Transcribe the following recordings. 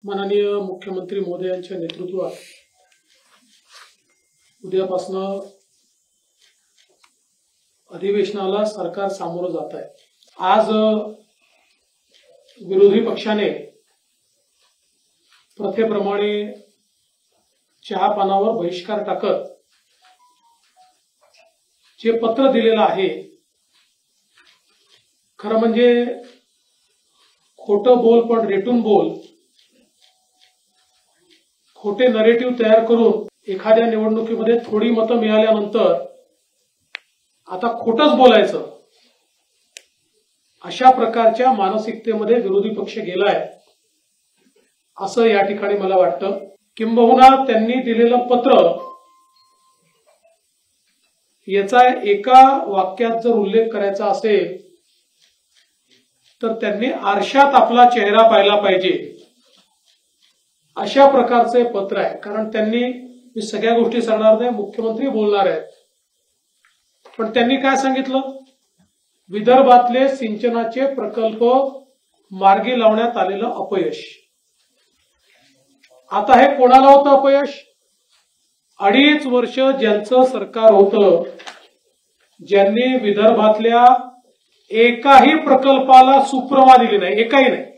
माननीय मुख्यमंत्री महोदयांच्या नेतृत्वात उद्यापासून अधिवेशनाला सरकार सामोरं जात आहे। आज विरोधी पक्षाने प्रथेप्रमाणे चहापानावर बहिष्कार टाकत जे पत्र दिलेलं आहे, खरं म्हणजे खोटं बोल पण रेटून बोल, खोटे नरेटिव्ह तयार करून एखाद्या निवडणुकीमध्ये थोडी मतं मिळाल्यानंतर आता खोटंच बोलायचं, अशा प्रकारच्या मानसिकतेमध्ये विरोधी पक्ष गेलाय असं या ठिकाणी मला वाटतं। किंबहुना त्यांनी दिलेलं पत्र याचा एका वाक्यात जर उल्लेख करायचा असेल तर त्यांनी आरशात आपला चेहरा पाहिला पाहिजे, अशा प्रकारचे पत्र आहे। कारण त्यांनी, मी सगळ्या गोष्टी सांगणार नाही, मुख्यमंत्री बोलणार आहेत, पण त्यांनी काय सांगितलं, विदर्भातले सिंचनाचे प्रकल्प मार्गी लावण्यात आलेलं अपयश। आता हे कोणाला होतं अपयश? 2.5 वर्ष ज्यांचं सरकार होतं, ज्यांनी विदर्भातल्या एकाही प्रकल्पाला सुप्रमा दिली नाही, एकाही नाही,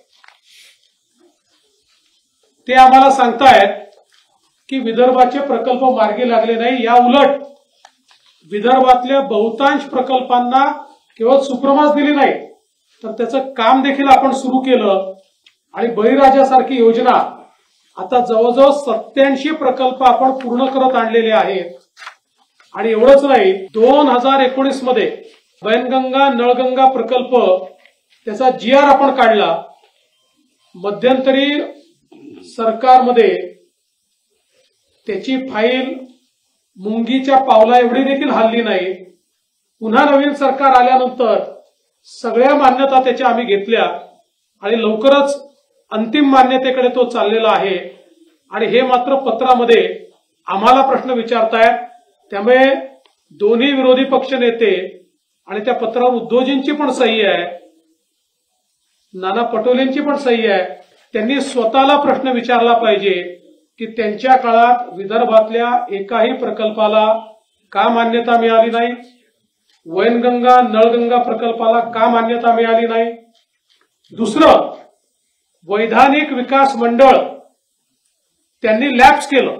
ते आम्हाला सांगतायत की विदर्भाचे प्रकल्प मार्गी लागले नाही। या उलट विदर्भातल्या बहुतांश प्रकल्पांना केवळ सुप्रमाच दिली नाही तर त्याचं काम देखील आपण सुरू केलं आणि बळीराजासारखी योजना आता जवळजवळ 87 प्रकल्प आपण पूर्ण करत आणलेले आहेत। आणि एवढंच नाही, 2019 मध्ये वैनगंगा नळगंगा प्रकल्प त्याचा GR आपण काढला। मध्यंतरी सरकारमध्ये त्याची फाईल मुंगीच्या पावला एवढी देखील हल्ली नाही। पुन्हा नवीन सरकार आल्यानंतर सगळ्या मान्यता त्याच्या आम्ही घेतल्या आणि लवकरच अंतिम मान्यतेकडे तो चाललेला आहे। आणि हे मात्र पत्रामध्ये आम्हाला प्रश्न विचारतायत, त्यामुळे दोन्ही विरोधी पक्ष नेते आणि त्या पत्रावर उद्धवजींची पण सही आहे, नाना पटोलेंची पण सही आहे, त्यांनी स्वतःला प्रश्न विचारला पाहिजे की त्यांच्या काळात विदर्भातल्या एकाही प्रकल्पाला का मान्यता मिळाली नाही, वैनगंगा नळगंगा प्रकल्पाला का मान्यता मिळाली नाही। दुसरं, वैधानिक विकास मंडळ त्यांनी लॅप्स केलं।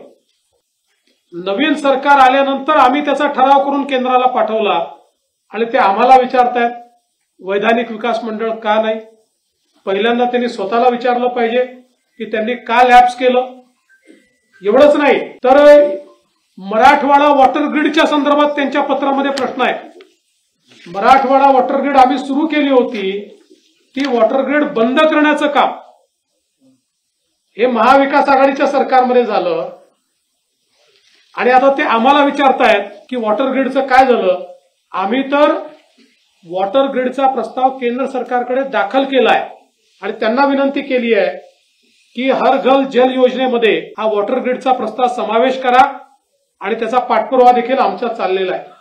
नवीन सरकार आल्यानंतर आम्ही त्याचा ठराव करून केंद्राला पाठवला आणि ते आम्हाला विचारतायत वैधानिक विकास मंडळ का नाही। पहिल्यांदा त्यांनी स्वतःला विचारलं पाहिजे की त्यांनी का लॅप्स केलं। एवढंच नाही तर मराठवाडा वॉटर ग्रीडच्या संदर्भात त्यांच्या पत्रामध्ये प्रश्न आहे। मराठवाडा वॉटर ग्रीड आम्ही सुरू केली होती, ती वॉटर ग्रीड बंद करण्याचं काम हे महाविकास आघाडीच्या सरकारमध्ये झालं आणि आता ते आम्हाला विचारतायत की वॉटर ग्रीडचं काय झालं। आम्ही तर वॉटर ग्रीडचा प्रस्ताव केंद्र सरकारकडे दाखल केलाय आणि त्यांना विनंती केली आहे की हर घर जल योजनेमध्ये हा वॉटर ग्रीडचा प्रस्ताव समावेश करा आणि त्याचा पाठपुरावा देखील आमचा चाललेला आहे।